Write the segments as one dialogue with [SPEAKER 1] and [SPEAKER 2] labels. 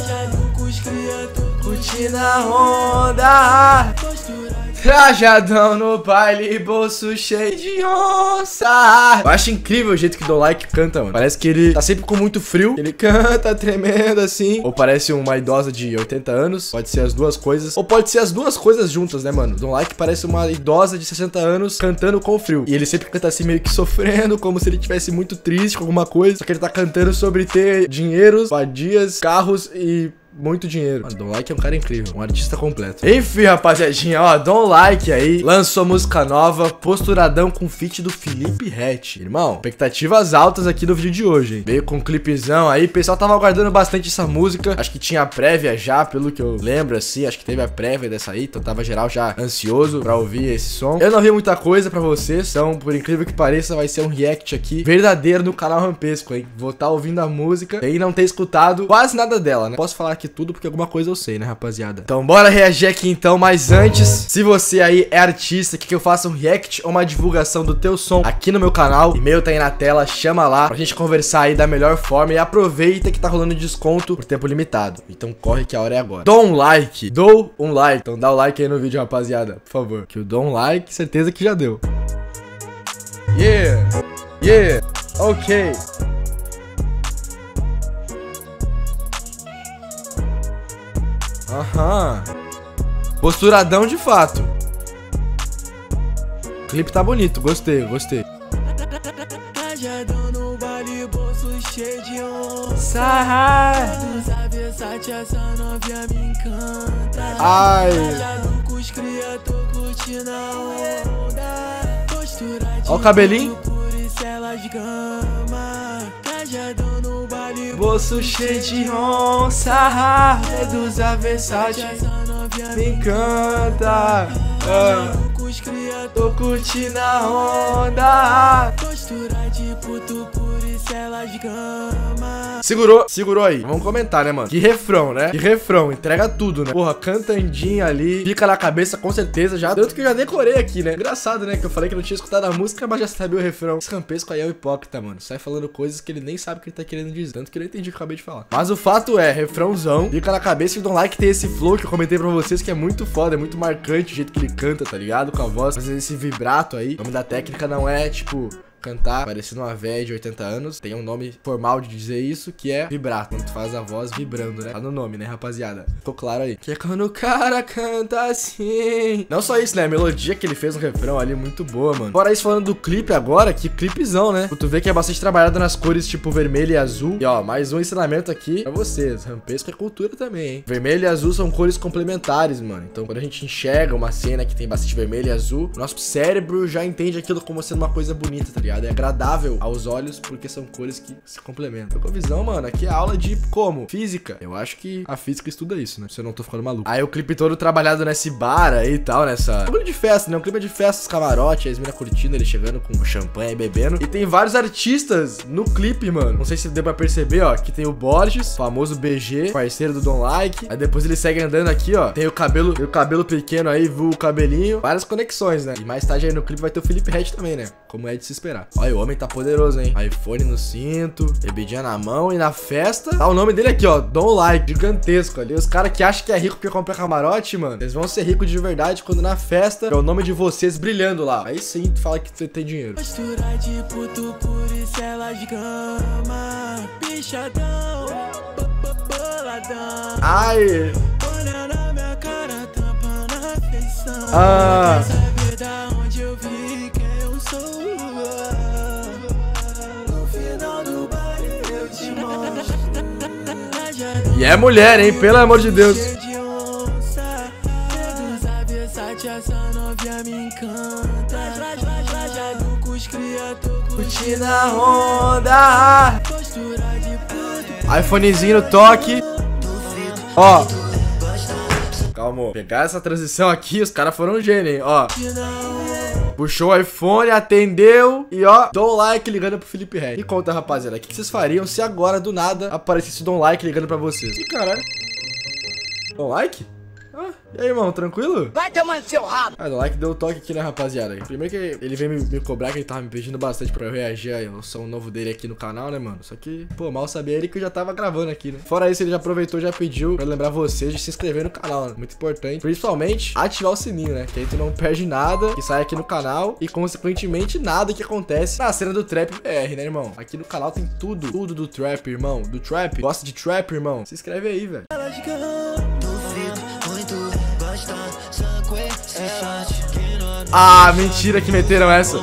[SPEAKER 1] Curtindo a onda, trajadão no baile, bolso cheio de onça. Eu acho incrível o jeito que Don't Like canta, mano. Parece que ele tá sempre com muito frio. Ele canta tremendo assim. Ou parece uma idosa de 80 anos. Pode ser as duas coisas. Ou pode ser as duas coisas juntas, né, mano? Don't Like parece uma idosa de 60 anos cantando com frio. E ele sempre canta assim meio que sofrendo, como se ele tivesse muito triste com alguma coisa. Só que ele tá cantando sobre ter dinheiros, vadias, carros e muito dinheiro. Mano, Don't Like é um cara incrível, um artista completo. Enfim, rapaziadinha, ó, Don't Like aí lançou música nova, Posturadão com feat do Felipe Ret. Irmão, expectativas altas aqui no vídeo de hoje, hein? Veio com um clipezão aí, o pessoal tava aguardando bastante essa música. Acho que tinha a prévia já, pelo que eu lembro, assim. Acho que teve a prévia dessa aí, então tava geral já ansioso pra ouvir esse som. Eu não vi muita coisa pra vocês, então, por incrível que pareça, vai ser um react aqui verdadeiro no canal Rampesco, hein? Vou estar ouvindo a música e não ter escutado quase nada dela, né? Posso falar aqui tudo porque alguma coisa eu sei, né, rapaziada? Então bora reagir aqui então, mas antes, se você aí é artista, quer que eu faça um react ou uma divulgação do teu som aqui no meu canal, e-mail tá aí na tela, chama lá pra gente conversar aí da melhor forma, e aproveita que tá rolando desconto por tempo limitado. Então corre que a hora é agora. Don't Like, dou um like, então dá o like aí no vídeo, rapaziada, por favor, que o Don't Like, certeza que já deu. Yeah, ok. Aham. Posturadão de fato. O clipe tá bonito, gostei.
[SPEAKER 2] Trajadão no baile, bolso cheio de onça. Essa novinha me encanta.
[SPEAKER 1] Ai.
[SPEAKER 2] Trajadão com os cria, tô curtindo a onda. Postura de
[SPEAKER 1] ó o cabelinho.
[SPEAKER 2] por isso elas gama. Trajadão no baile,
[SPEAKER 1] Bolso cheio de onça. Reduza Versace.
[SPEAKER 2] essa novinha
[SPEAKER 1] Me encanta.
[SPEAKER 2] com os cria,
[SPEAKER 1] Tô curtindo a onda.
[SPEAKER 2] postura de puto, por isso elas gama.
[SPEAKER 1] Segurou aí. Vamos comentar, né, mano? Que refrão, né? Que refrão, entrega tudo, né? Porra, cantandinha ali, fica na cabeça com certeza já. Tanto que eu já decorei aqui, né? Engraçado, né? Que eu falei que não tinha escutado a música, mas já sabia o refrão. Esse Rampesco aí é um hipócrita, mano. Sai falando coisas que ele nem sabe o que ele tá querendo dizer. Tanto que eu não entendi o que eu acabei de falar. Mas o fato é, refrãozão, fica na cabeça. E o Don't Like tem esse flow que eu comentei pra vocês, que é muito foda, é muito marcante o jeito que ele canta, tá ligado? Com a voz, fazendo esse vibrato aí. O nome da técnica não é, tipo, cantar parecendo uma velha de 80 anos. Tem um nome formal de dizer isso, que é vibrato. Quando tu faz a voz vibrando, né? Tá no nome, né, rapaziada? Ficou claro aí. Que é quando o cara canta assim. Não só isso, né? A melodia que ele fez no refrão ali, muito boa, mano. Fora isso, falando do clipe agora, que clipezão, né? Tu vê que é bastante trabalhado nas cores tipo vermelho e azul. E ó, mais um ensinamento aqui pra vocês. Rampesco é cultura também, hein? Vermelho e azul são cores complementares, mano. Então quando a gente enxerga uma cena que tem bastante vermelho e azul, nosso cérebro já entende aquilo como sendo uma coisa bonita, tá ligado? É agradável aos olhos porque são cores que se complementam. Com a visão, mano, aqui é aula de como? Física. Eu acho que a física estuda isso, né? Se eu não tô ficando maluco. Aí o clipe todo trabalhado nesse bar aí e tal, nessa... bagulho de festa, né? Um clipe de festas, camarote, as minas curtindo, ele chegando com champanhe e bebendo. E tem vários artistas no clipe, mano. Não sei se deu pra perceber, ó, que tem o Borges, famoso BG, parceiro do Don't Like. Aí depois ele segue andando aqui, ó. Tem o cabelo pequeno aí, o cabelinho. Várias conexões, né? E mais tarde aí no clipe vai ter o Felipe Ret também, né? Como é de se esperar. Olha, o homem tá poderoso, hein? iPhone no cinto, bebidinha na mão, e na festa tá o nome dele aqui, ó, Don't Like, gigantesco ali. Os caras que acham que é rico porque compra camarote, mano, eles vão ser ricos de verdade quando na festa é o nome de vocês brilhando lá. Aí sim tu fala que você tem dinheiro.
[SPEAKER 2] Postura de puto, por isso elas gama. Bichadão, boladão.
[SPEAKER 1] Ai.
[SPEAKER 2] Olha na minha cara, tampa na feição.
[SPEAKER 1] Ah.
[SPEAKER 2] Quer saber da onde eu vi quem eu sou? No final do baile eu te mostro.
[SPEAKER 1] E é mulher, hein? Pelo amor de Deus.
[SPEAKER 2] Cheio de onça, reduz Versace, essa novinha me encanta. Trajado com os cria, tô
[SPEAKER 1] Curtindo a onda.
[SPEAKER 2] postura de puto.
[SPEAKER 1] iPhonezinho no toque. Ó. Calma. Pegar essa transição aqui, os caras foram um gênio, hein? Ó. Puxou o iPhone, atendeu. E ó, Don't Like ligando pro Felipe Ret. Me conta, rapaziada, o que vocês fariam se agora, do nada, aparecesse o Don't Like ligando pra vocês? Ih, caralho. Don't Like? E aí, irmão, tranquilo?
[SPEAKER 2] Vai tomando seu rabo.
[SPEAKER 1] Ah, o like deu um toque aqui, né, rapaziada? Primeiro que ele veio me cobrar, que ele tava me pedindo bastante pra eu reagir ao som novo dele aqui no canal, né, mano? Só que, pô, mal sabia ele que eu já tava gravando aqui, né? Fora isso, ele já aproveitou e já pediu pra lembrar vocês de se inscrever no canal, né? Muito importante. Principalmente, ativar o sininho, né? Que aí tu não perde nada que sai aqui no canal e, consequentemente, nada que acontece na cena do Trap BR, né, irmão? Aqui no canal tem tudo do Trap, irmão. Do Trap. Gosta de Trap, irmão? Se inscreve aí, velho. Ah, mentira que meteram essa.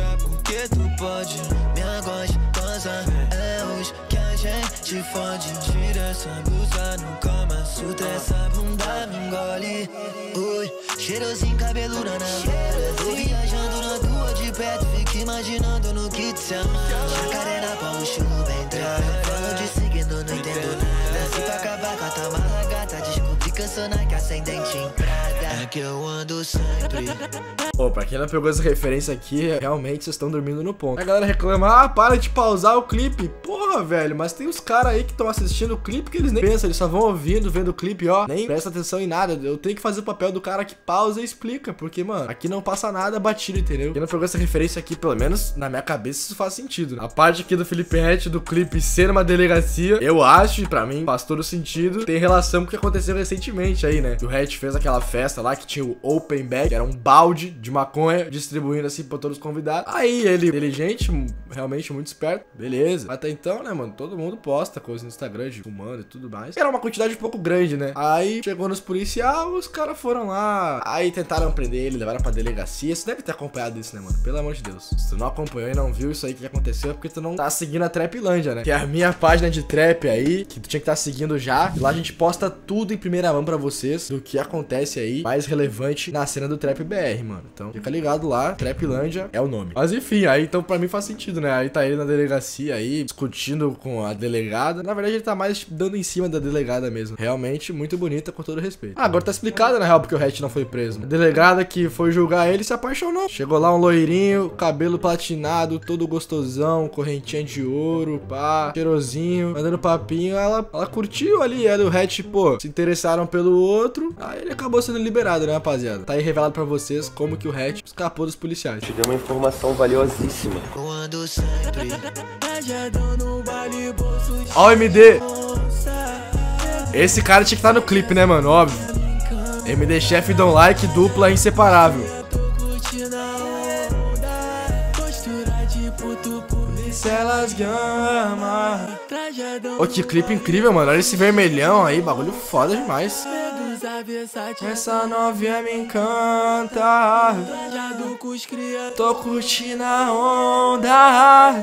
[SPEAKER 1] Cheirosinho, cabelo na vera. Tô viajando na tua de perto, fico imaginando no que te ama. Jacaré na palma, chuva entrar. Falo de signo, não entendo nada. Se pra acabar com a tamara gata, descobri que eu sou Nike ascendente em Prada. É que eu ando sempre. Pô, pra quem não pegou essa referência aqui, realmente vocês estão dormindo no ponto. A galera reclama, para de pausar o clipe. Porra, velho, mas tem os caras aí que estão assistindo o clipe que eles nem pensam, eles só vão ouvindo, vendo o clipe, ó. Nem presta atenção em nada. Eu tenho que fazer o papel do cara que pausa e explica, porque, mano, aqui não passa nada batido, entendeu? Quem não pegou essa referência aqui, pelo menos na minha cabeça, isso faz sentido, né? A parte aqui do Felipe Ret do clipe ser numa delegacia, eu acho, e pra mim faz todo sentido, tem relação com o que aconteceu recentemente aí, né? O Ret fez aquela festa lá que tinha o Open Bag, que era um balde de maconha distribuindo assim pra todos os convidados. Aí ele, inteligente, realmente muito esperto, beleza. Até então, né, mano, todo mundo posta coisa no Instagram de fumando e tudo mais. Era uma quantidade um pouco grande, né? Aí chegou nos policiais, os caras foram lá, aí tentaram prender ele, levaram pra delegacia. Você deve ter acompanhado isso, né, mano? Pelo amor de Deus. Se tu não acompanhou e não viu isso aí que aconteceu, é porque tu não tá seguindo a Trapilândia, né? Que é a minha página de trap aí, que tu tinha que estar seguindo já. E lá a gente posta tudo em primeira mão pra vocês do que acontece aí mais relevante na cena do Trap BR, mano. Então, fica ligado lá, Trapilândia é o nome. Mas enfim, aí então pra mim faz sentido, né? Aí tá ele na delegacia aí, discutindo com a delegada. Na verdade, ele tá mais dando em cima da delegada mesmo. Realmente muito bonita, com todo respeito. Ah, agora tá explicado, na real, porque o Ret não foi preso. A delegada que foi julgar ele se apaixonou. Chegou lá um loirinho, cabelo platinado, todo gostosão, correntinha de ouro, pá, cheirosinho, mandando papinho. Ela curtiu ali, ela e o Ret, pô, se interessaram pelo outro. Aí ele acabou sendo liberado, né, rapaziada? Tá aí revelado pra vocês como que o Ret escapou dos policiais.
[SPEAKER 3] Te deu uma informação valiosíssima.
[SPEAKER 1] Ó o MD. Esse cara tinha que estar no clipe, né, mano? Óbvio. MD Chef Don't Like, dupla inseparável. Ô, que clipe incrível, mano. Olha esse vermelhão aí, bagulho foda demais. Essa novinha me encanta. Tô curtindo a onda.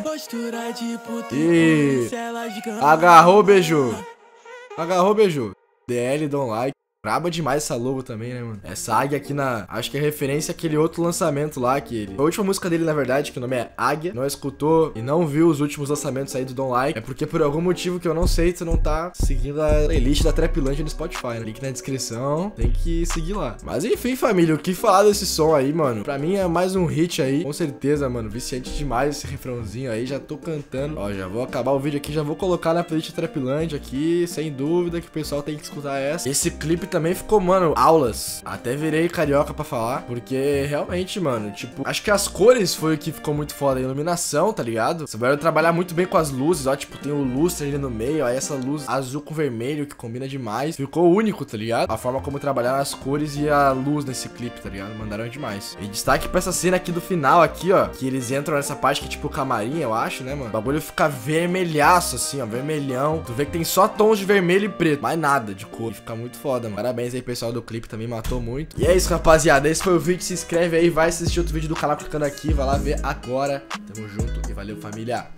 [SPEAKER 1] E agarrou, beijou. Agarrou, beijou. DL Don't Like. Braba demais essa logo também, né, mano? Essa águia aqui na... Acho que é referência àquele outro lançamento lá que ele... A última música dele, na verdade, que o nome é Águia. Não escutou e não viu os últimos lançamentos aí do Don't Like. É porque por algum motivo que eu não sei, tu não tá seguindo a playlist da Trapilândia no Spotify, né? Link na descrição. Tem que seguir lá. Mas enfim, família, o que falar desse som aí, mano? Pra mim é mais um hit aí. Com certeza, mano. Viciante demais esse refrãozinho aí. Já tô cantando. Ó, já vou acabar o vídeo aqui. Já vou colocar na playlist Trapilândia aqui. Sem dúvida que o pessoal tem que escutar essa. Esse clipe também ficou, mano, aulas. Até virei carioca pra falar, porque realmente, mano, tipo, acho que as cores foi o que ficou muito foda. A iluminação, tá ligado? Você vai trabalhar muito bem com as luzes, ó, tipo, tem o lustre ali no meio, aí essa luz azul com vermelho que combina demais. Ficou único, tá ligado? A forma como trabalharam as cores e a luz nesse clipe, tá ligado? Mandaram demais. E destaque pra essa cena aqui do final, aqui, ó, que eles entram nessa parte que é tipo camarim, eu acho, né, mano? O bagulho fica vermelhaço, assim, ó, vermelhão. Tu vê que tem só tons de vermelho e preto, mais nada de cor. Fica muito foda, mano. Parabéns aí, pessoal do clipe, também matou muito. E é isso, rapaziada, esse foi o vídeo. Se inscreve aí, vai assistir outro vídeo do canal clicando aqui, vai lá ver agora. Tamo junto e valeu, família.